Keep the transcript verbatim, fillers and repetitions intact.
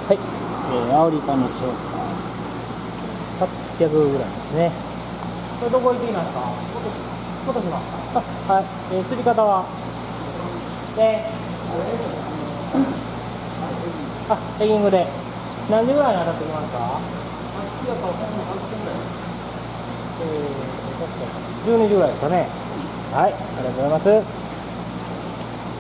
はい、えー、アオリ科の超過はっぴゃくぐらいですね。これどこ行っていますか？落としますか？あ、はい、えー、釣り方はで、あ、エギングで何時ぐらいに当たってきますか？えー、確かじゅうにじぐらいですかね。はい、ありがとうございます。